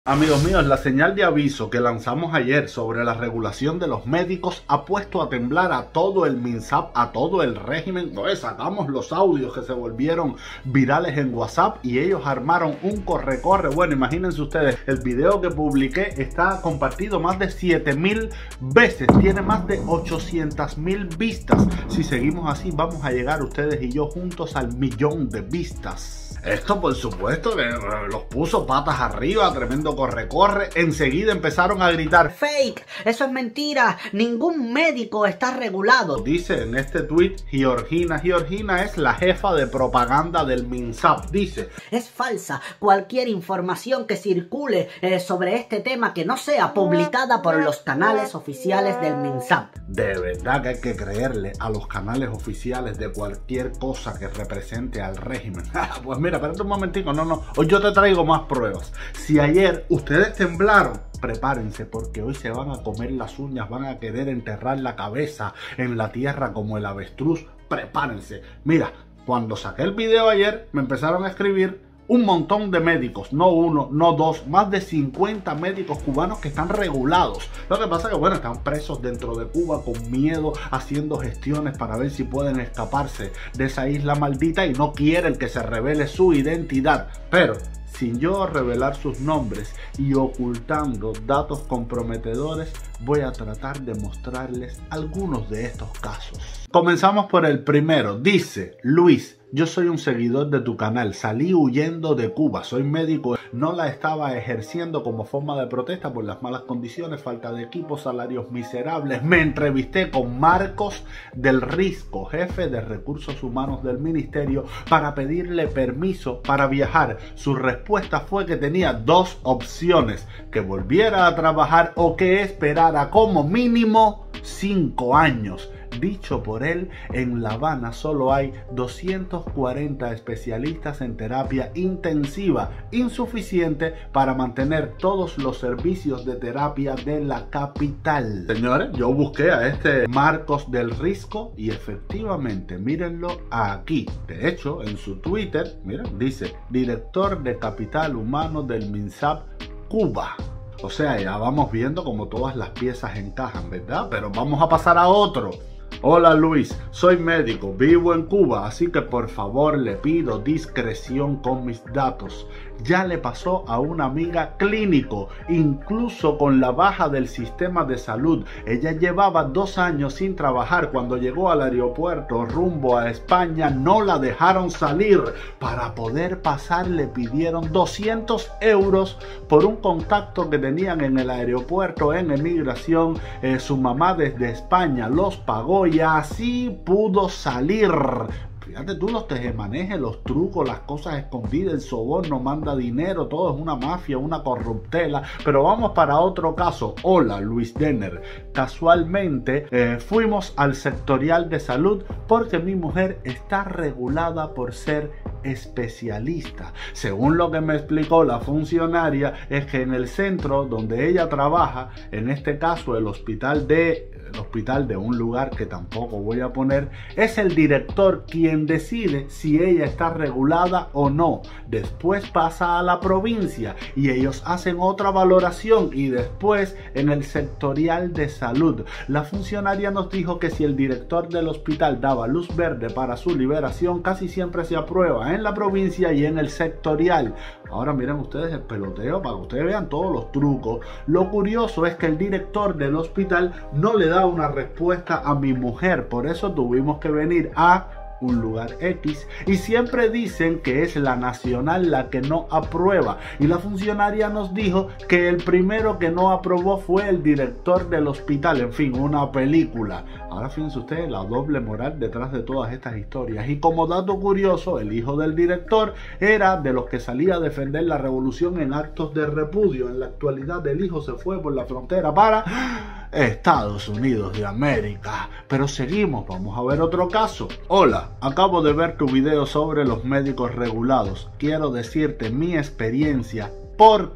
Amigos míos, la señal de aviso que lanzamos ayer sobre la regulación de los médicos ha puesto a temblar a todo el MINSAP, a todo el régimen. Pues sacamos los audios que se volvieron virales en WhatsApp y ellos armaron un corre-corre. Bueno, imagínense ustedes, el video que publiqué está compartido más de 7000 veces, tiene más de 800.000 vistas. Si seguimos así, vamos a llegar ustedes y yo juntos al 1.000.000 de vistas. Esto por supuesto que los puso patas arriba, tremendo corre-corre. Enseguida empezaron a gritar: ¡Fake! ¡Eso es mentira! ¡Ningún médico está regulado! Dice en este tweet Georgina. Georgina es la jefa de propaganda del MINSAP. Dice: es falsa cualquier información que circule sobre este tema que no sea publicada por los canales oficiales del MINSAP. De verdad que hay que creerle a los canales oficiales de cualquier cosa que represente al régimen. Pues mira, espérate un momentico, no, hoy yo te traigo más pruebas. Si ayer ustedes temblaron, prepárense porque hoy se van a comer las uñas, van a querer enterrar la cabeza en la tierra como el avestruz. Prepárense. Mira, cuando saqué el video ayer me empezaron a escribir un montón de médicos, no uno, no dos, más de 50 médicos cubanos que están regulados. Lo que pasa es que, bueno, están presos dentro de Cuba con miedo, haciendo gestiones para ver si pueden escaparse de esa isla maldita y no quieren que se revele su identidad. Pero sin yo revelar sus nombres y ocultando datos comprometedores, voy a tratar de mostrarles algunos de estos casos. Comenzamos por el primero. Dice Luis: yo soy un seguidor de tu canal, salí huyendo de Cuba, soy médico, no la estaba ejerciendo como forma de protesta por las malas condiciones, falta de equipo, salarios miserables. Me entrevisté con Marcos del Risco, jefe de recursos humanos del ministerio, para pedirle permiso para viajar. Su respuesta fue que tenía dos opciones: que volviera a trabajar o que esperara como mínimo 5 años. Dicho por él, en La Habana solo hay 240 especialistas en terapia intensiva, insuficiente para mantener todos los servicios de terapia de la capital. Señores, yo busqué a este Marcos del Risco y efectivamente, mírenlo aquí. De hecho, en su Twitter, miren, dice: director de capital humano del MINSAP Cuba. O sea, ya vamos viendo cómo todas las piezas encajan, ¿verdad? Pero vamos a pasar a otro. Hola Luis, soy médico, vivo en Cuba, así que por favor le pido discreción con mis datos. Ya le pasó a una amiga clínico, incluso con la baja del sistema de salud. Ella llevaba 2 años sin trabajar. Cuando llegó al aeropuerto rumbo a España, no la dejaron salir. Para poder pasar le pidieron 200 euros por un contacto que tenían en el aeropuerto en emigración. Su mamá desde España los pagó y así pudo salir. Fíjate tú los tejemanejes, los trucos, las cosas escondidas, el soborno, manda dinero, todo es una mafia, una corruptela. Pero vamos para otro caso. Hola Luis Denner, casualmente fuimos al sectorial de salud porque mi mujer está regulada por ser especialista. Según lo que me explicó la funcionaria, es que en el centro donde ella trabaja, en este caso el hospital de un lugar que tampoco voy a poner, es el director quien decide si ella está regulada o no. Después pasa a la provincia y ellos hacen otra valoración y después en el sectorial de salud. La funcionaria nos dijo que si el director del hospital daba luz verde para su liberación, casi siempre se aprueba en la provincia y en el sectorial. Ahora miren ustedes el peloteo para que ustedes vean todos los trucos. Lo curioso es que el director del hospital no le da una respuesta a mi mujer, por eso tuvimos que venir a un lugar X y siempre dicen que es la nacional la que no aprueba, y la funcionaria nos dijo que el primero que no aprobó fue el director del hospital. En fin, una película. Ahora fíjense ustedes la doble moral detrás de todas estas historias. Y como dato curioso, el hijo del director era de los que salía a defender la revolución en actos de repudio. En la actualidad el hijo se fue por la frontera para Estados Unidos de América. Pero seguimos, vamos a ver otro caso. Hola, acabo de ver tu video sobre los médicos regulados. Quiero decirte mi experiencia porque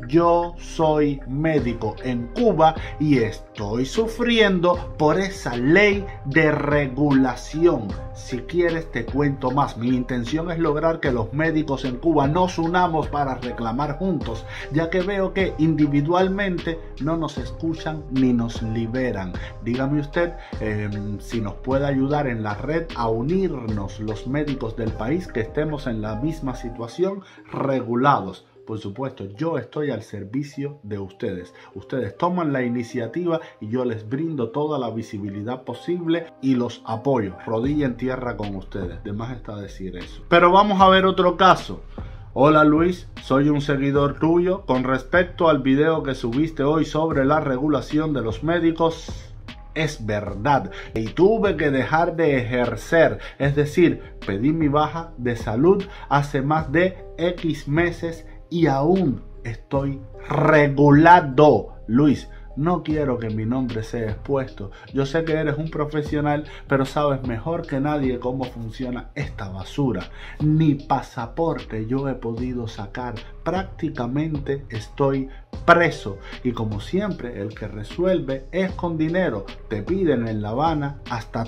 yo soy médico en Cuba y estoy sufriendo por esa ley de regulación. Si quieres te cuento más. Mi intención es lograr que los médicos en Cuba nos unamos para reclamar juntos, ya que veo que individualmente no nos escuchan ni nos liberan. Dígame usted si nos puede ayudar en la red a unirnos los médicos del país que estemos en la misma situación, regulados. Por supuesto, yo estoy al servicio de ustedes. Ustedes toman la iniciativa y yo les brindo toda la visibilidad posible y los apoyo. Rodilla en tierra con ustedes. De más está decir eso. Pero vamos a ver otro caso. Hola Luis, soy un seguidor tuyo. Con respecto al video que subiste hoy sobre la regulación de los médicos, es verdad, y tuve que dejar de ejercer, es decir, pedí mi baja de salud hace más de X meses y aún estoy regulado. Luis, no quiero que mi nombre sea expuesto. Yo sé que eres un profesional, pero sabes mejor que nadie cómo funciona esta basura. Ni pasaporte yo he podido sacar. Prácticamente estoy preso. Y como siempre, el que resuelve es con dinero. Te piden en La Habana hasta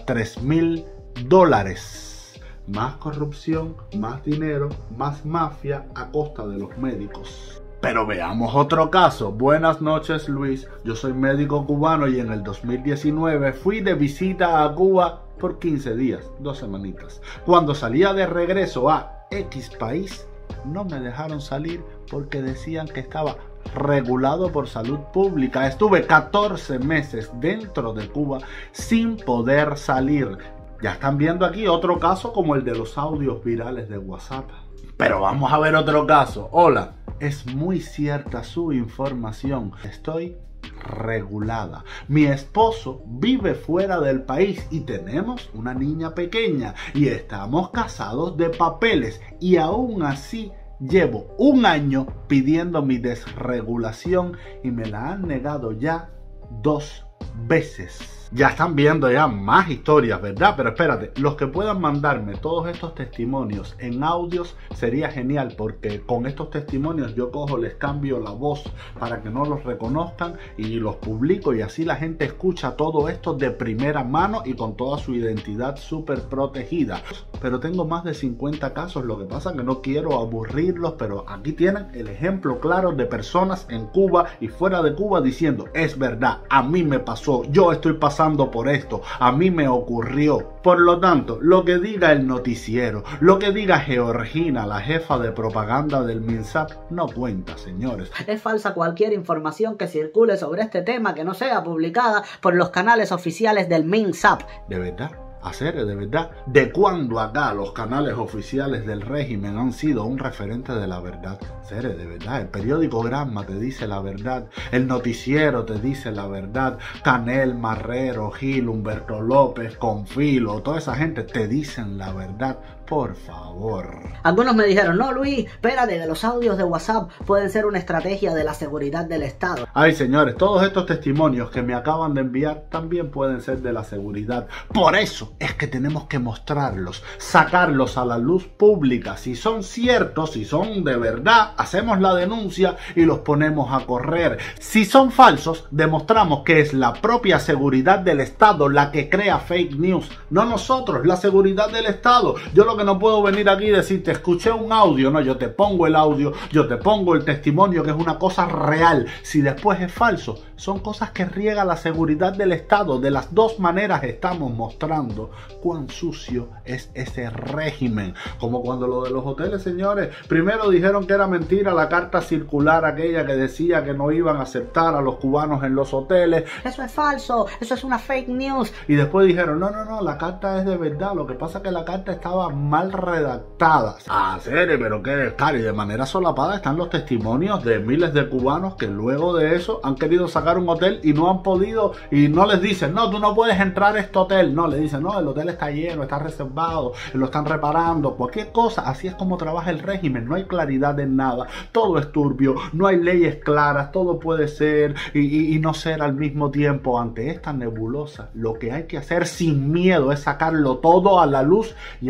$3,000. Más corrupción, más dinero, más mafia a costa de los médicos. Pero veamos otro caso. Buenas noches Luis, yo soy médico cubano y en el 2019 fui de visita a Cuba por 15 días, 2 semanitas. Cuando salía de regreso a X país, no me dejaron salir porque decían que estaba regulado por salud pública. Estuve 14 meses dentro de Cuba sin poder salir. Ya están viendo aquí otro caso como el de los audios virales de WhatsApp. Pero vamos a ver otro caso. Hola, es muy cierta su información. Estoy regulada. Mi esposo vive fuera del país y tenemos una niña pequeña y estamos casados de papeles y aún así llevo 1 año pidiendo mi desregulación y me la han negado ya 2 veces. Ya están viendo ya más historias, ¿verdad? Pero espérate, los que puedan mandarme todos estos testimonios en audios sería genial, porque con estos testimonios yo cojo, les cambio la voz para que no los reconozcan y los publico y así la gente escucha todo esto de primera mano y con toda su identidad súper protegida. Pero tengo más de 50 casos, lo que pasa es que no quiero aburrirlos, pero aquí tienen el ejemplo claro de personas en Cuba y fuera de Cuba diciendo, es verdad, a mí me pasó, yo estoy pasando por esto, a mí me ocurrió. Por lo tanto, lo que diga el noticiero, lo que diga Georgina, la jefa de propaganda del MINSAP, no cuenta, señores. Es falsa cualquier información que circule sobre este tema que no sea publicada por los canales oficiales del MINSAP. ¿De verdad? Hacer de verdad. ¿De cuándo acá los canales oficiales del régimen han sido un referente de la verdad? Hacer de verdad. El periódico Granma te dice la verdad. El noticiero te dice la verdad. Canel, Marrero, Gil, Humberto López, Confilo, toda esa gente te dicen la verdad. Por favor. Algunos me dijeron, no Luis, espérate, que los audios de WhatsApp pueden ser una estrategia de la seguridad del Estado. Ay señores, todos estos testimonios que me acaban de enviar también pueden ser de la seguridad. Por eso es que tenemos que mostrarlos, sacarlos a la luz pública. Si son ciertos, si son de verdad, hacemos la denuncia y los ponemos a correr. Si son falsos, demostramos que es la propia seguridad del Estado la que crea fake news, no nosotros, la seguridad del Estado. Yo lo que no puedo venir aquí y decirte, escuché un audio, no, yo te pongo el audio, yo te pongo el testimonio, que es una cosa real. Si después es falso, son cosas que riega la seguridad del Estado. De las dos maneras estamos mostrando cuán sucio es ese régimen. Como cuando lo de los hoteles, señores, primero dijeron que era mentira la carta circular aquella que decía que no iban a aceptar a los cubanos en los hoteles. Eso es falso, eso es una fake news. Y después dijeron, no, la carta es de verdad, lo que pasa es que la carta estaba mal redactada. Ah, serio, pero qué claro, y de manera solapada están los testimonios de miles de cubanos que luego de eso han querido sacar un hotel y no han podido, y no les dicen, no, tú no puedes entrar a este hotel, no, le dicen, no, el hotel está lleno, está reservado, lo están reparando, cualquier cosa. Así es como trabaja el régimen, no hay claridad en nada, todo es turbio, no hay leyes claras, todo puede ser y no ser al mismo tiempo. Ante esta nebulosa, lo que hay que hacer sin miedo es sacarlo todo a la luz y apoyar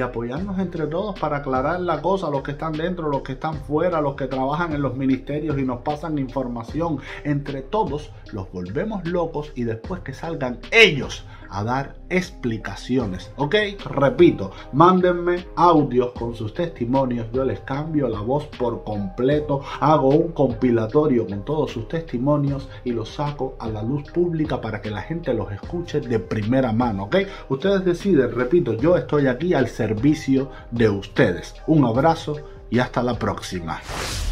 sentarnos entre todos para aclarar la cosa, los que están dentro, los que están fuera, los que trabajan en los ministerios y nos pasan información. Entre todos los volvemos locos y después que salgan ellos a dar explicaciones, ¿ok? Repito, mándenme audios con sus testimonios, yo les cambio la voz por completo, hago un compilatorio con todos sus testimonios y los saco a la luz pública para que la gente los escuche de primera mano, ¿ok? Ustedes deciden, repito, yo estoy aquí al servicio de ustedes. Un abrazo y hasta la próxima.